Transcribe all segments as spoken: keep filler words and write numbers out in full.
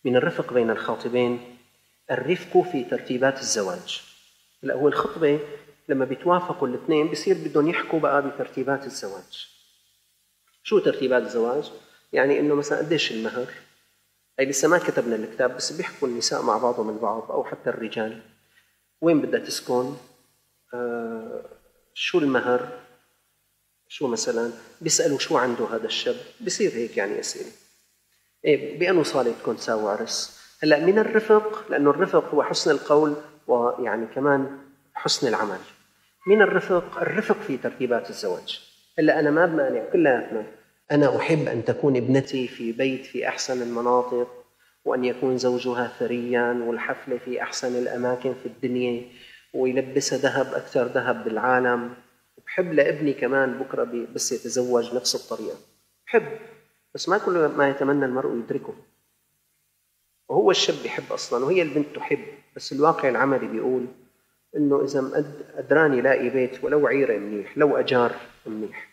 من الرفق بين الخاطبين الرفق في ترتيبات الزواج. هلا هو الخطبة لما بيتوافقوا الاثنين بصير بدهم يحكوا بقى بترتيبات الزواج. شو ترتيبات الزواج؟ يعني إنه مثلا قديش المهر؟ أي لسه ما كتبنا الكتاب بس بيحكوا النساء مع بعضهم البعض أو حتى الرجال. وين بدها تسكن؟ آه شو المهر؟ شو مثلا؟ بيسألوا شو عنده هذا الشاب؟ بصير هيك يعني أسئلة. إيه بأنه صالة تكون تساوي عرس. هلا من الرفق، لأنه الرفق هو حسن القول ويعني كمان حسن العمل. من الرفق الرفق في ترتيبات الزواج. هلا أنا ما بمانع كلياتنا، أنا أحب أن تكون ابنتي في بيت في أحسن المناطق، وأن يكون زوجها ثرياً، والحفلة في أحسن الأماكن في الدنيا، ويلبسها ذهب أكثر ذهب بالعالم. بحب لابني كمان بكرة بس يتزوج نفس الطريقة. بحب، بس ما كل ما يتمنى المرء يدركه. وهو الشاب يحب أصلاً وهي البنت تحب، بس الواقع العملي بيقول إنه إذا أدراني لاقي بيت ولو عيرة منيح، لو أجار منيح.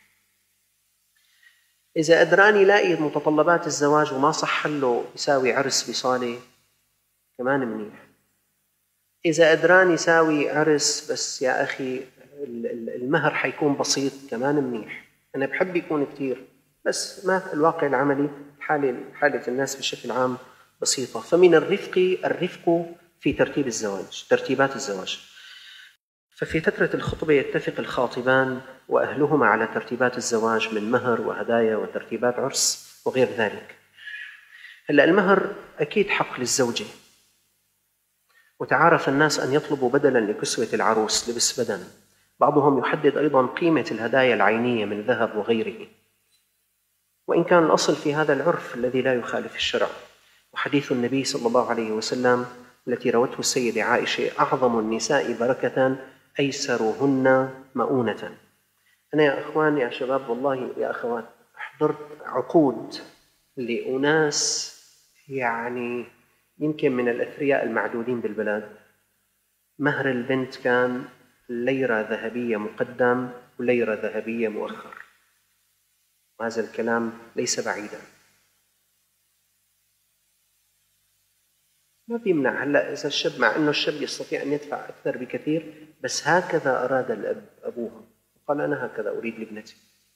إذا أدراني لاقي متطلبات الزواج وما صح له يساوي عرس بصالة كمان منيح. إذا أدراني يساوي عرس بس يا أخي المهر حيكون بسيط كمان منيح. أنا بحب يكون كتير، بس ما الواقع العملي حالة حالة الناس بشكل عام بسيطة. فمن الرفق الرفق في ترتيب الزواج، ترتيبات الزواج. ففي فترة الخطبة يتفق الخاطبان وأهلهما على ترتيبات الزواج من مهر وهدايا وترتيبات عرس وغير ذلك. هلأ المهر أكيد حق للزوجة، وتعارف الناس أن يطلبوا بدلاً لكسوة العروس لبس بدن. بعضهم يحدد أيضاً قيمة الهدايا العينية من ذهب وغيره، وإن كان الأصل في هذا العرف الذي لا يخالف الشرع. وحديث النبي صلى الله عليه وسلم التي روته السيدة عائشة: أعظم النساء بركة أيسرهن مؤونة. أنا يا أخوان يا شباب والله يا أخوات حضرت عقود لأناس يعني يمكن من الأثرياء المعدودين بالبلاد، مهر البنت كان ليرة ذهبية مقدم وليرة ذهبية مؤخر، وهذا الكلام ليس بعيدا. ما بيمنع هلا إذا الشاب، مع أنه الشاب يستطيع أن يدفع أكثر بكثير، بس هكذا أراد الأب أبوها، قال أنا هكذا أريد لابنتي.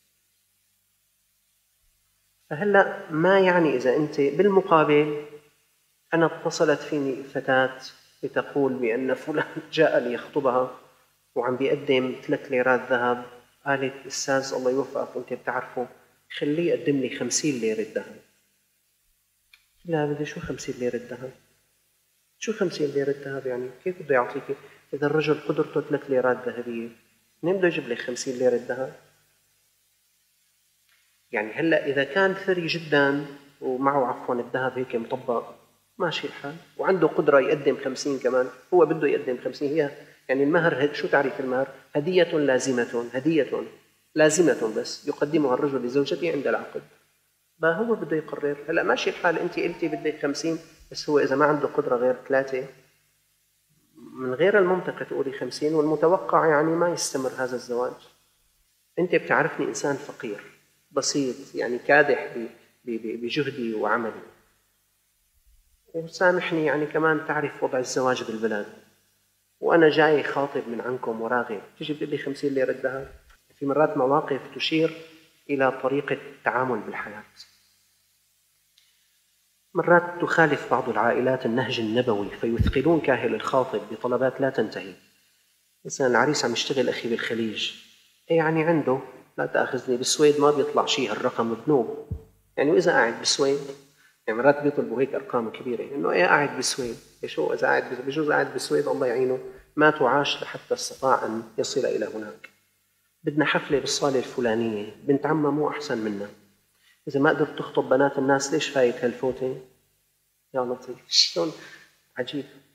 فهلا ما يعني إذا أنت بالمقابل أنا اتصلت فيني فتاة لتقول بأن فلان جاء ليخطبها وعم بيقدم ثلاث ليرات ذهب، قالت أستاذ الله يوفقك أنت بتعرفه خليه يقدم لي خمسين ليرة ذهب. لا بدي شو خمسين ليرة ذهب؟ شو خمسين ليرة ذهب يعني؟ كيف بده يعطيك؟ إذا الرجل قدرته ثلاث ليرات ذهبية منين بده يجيب لي خمسين ليرة ذهب؟ يعني هلا إذا كان ثري جدا ومعه عفوا الذهب هيك مطبق ماشي الحال، وعنده قدرة يقدم خمسين كمان، هو بده يقدم خمسين. هي يعني المهر شو تعريف المهر؟ هدية لازمة، هدية لازمة بس يقدمها الرجل لزوجته عند العقد. ما هو بده يقرر. هلا ماشي الحال أنت قلتي بدك خمسين، بس هو إذا ما عنده قدرة غير ثلاثة من غير المنطق تقولي خمسين، والمتوقع يعني ما يستمر هذا الزواج. أنت بتعرفني إنسان فقير بسيط يعني كادح بجهدي وعملي، وسامحني يعني كمان تعرف وضع الزواج بالبلاد، وأنا جاي خاطب من عنكم وراغب تجي بتقول لي خمسين ليرة ذهب. في مرات مواقف تشير إلى طريقة التعامل بالحياة. مرات تخالف بعض العائلات النهج النبوي فيثقلون كاهل الخاطب بطلبات لا تنتهي. مثلا العريس عم يشتغل أخي بالخليج، يعني عنده لا تأخذني بالسويد ما بيطلع شيء هالرقم بذنوب يعني، وإذا قاعد بالسويد يعني مرات بيطلبوا هيك أرقام كبيرة إنه إيه قاعد بالسويد، شو إذا قاعد بجوز قاعد بالسويد الله يعينه مات وعاش لحتى استطاع أن يصل إلى هناك. بدنا حفلة بالصالة الفلانية، بنت عمها مو أحسن منا، إذا ما قدرت تخطب بنات الناس ليش فايت هالفوتة؟ يا لطيف شلون عجيب.